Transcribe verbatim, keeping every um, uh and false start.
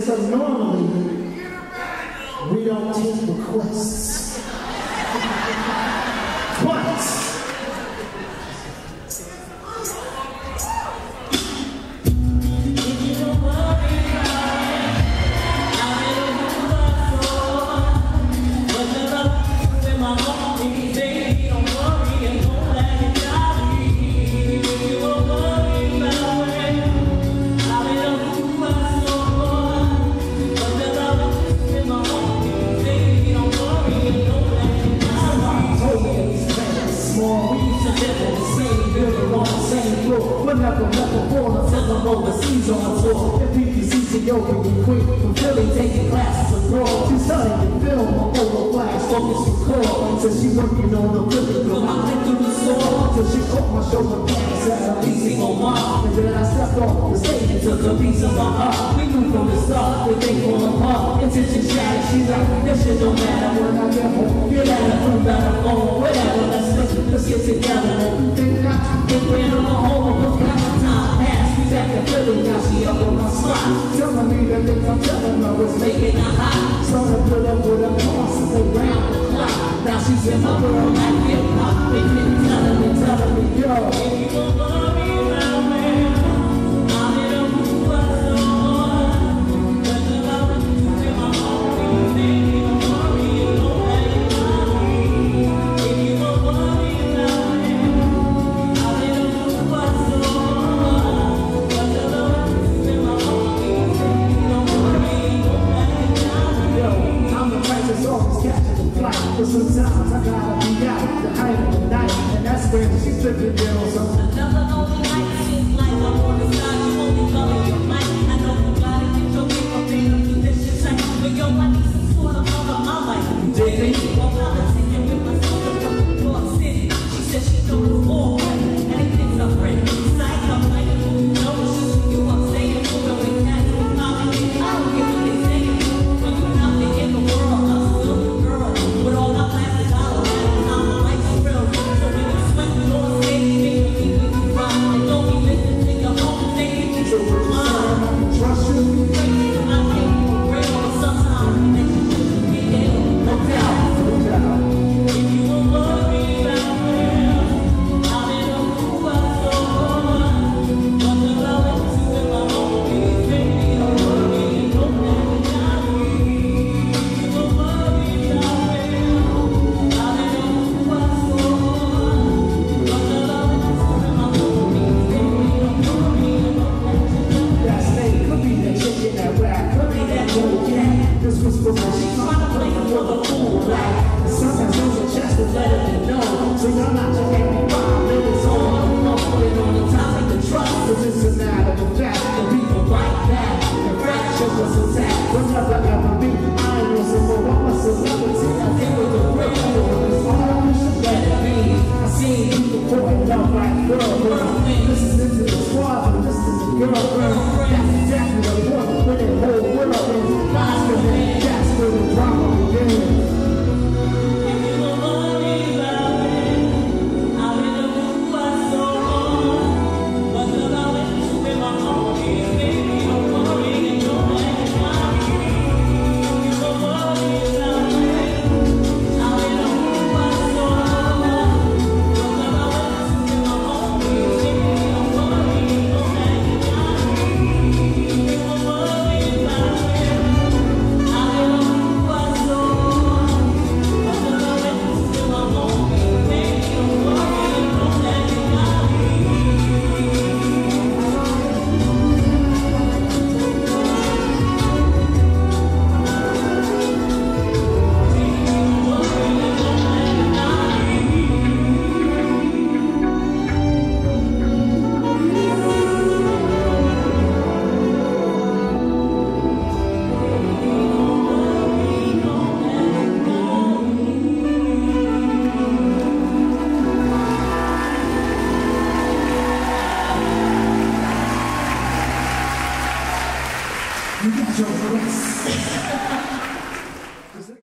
So normally, we don't take requests. But overseas on tour. If you can see Ethiopia quick from Philly taking classes abroad. She studying film on over flash, focus record. So she working on the Philly from my head through the store. Till she caught my shoulder pads at a leasing on mine. And then I stepped off the stage and took a piece of my heart. We knew from the start that they fall apart. Intention shattered, she's like, this shit don't matter when I get home. Get at her from down the phone, whatever, let's let's let's get together. And you think not, if we're on the home, look at the time pass. Back to Philly, now she up on my spot. Telling me the things I'm telling her was making her hot. Started put up with her bosses around the clock. Now she's in my world like hip-hop. They keep telling me, telling me, yo, if you don't love me now, man, I'm in a mood I saw. But the love is in my heart, baby, don't worry, you don't let it love me. If you don't love me now, man, I'm in a mood I saw. But sometimes I gotta be out the height of the night, and that's when she's flipping down something. Another lonely night seems like I'm on the side. You only love your mic. I know you gotta get your game up in the condition tight. But yo, I need some sort of love of my life. You dig me? Well, I'm singing with my sister from New York City. She said she knows all right. Anything's a friend. Besides, I'm like, you know, you I'm saying, you know, it's not so common. I don't get what they saying. When you're out there in the world, I'm still the girl. With all my classes, I don't have time to like the real. So when you swim with all the stage, you make me think you run. And don't be listening to your own thing. So we're just saying I can trust you. Crazy, I think you're real. But sometimes you make me think you get it. No doubt, no doubt. If you will love me back there, I'm in a mood I saw. But the love is in my own peace, baby, don't worry, don't let me down. If you will love me back there, this was for when she tried to play for the fool, right? Sometimes there's a chance to let it know. So you're not just happy five minutes on. I'm putting on the topic of trust. Cause it's a matter of fact. The people right now, the fracture was attacked. Will never ever be. I ain't no symbol, I'm a celebrity. I deal with the real world. It's all you should let it be. I seen you before.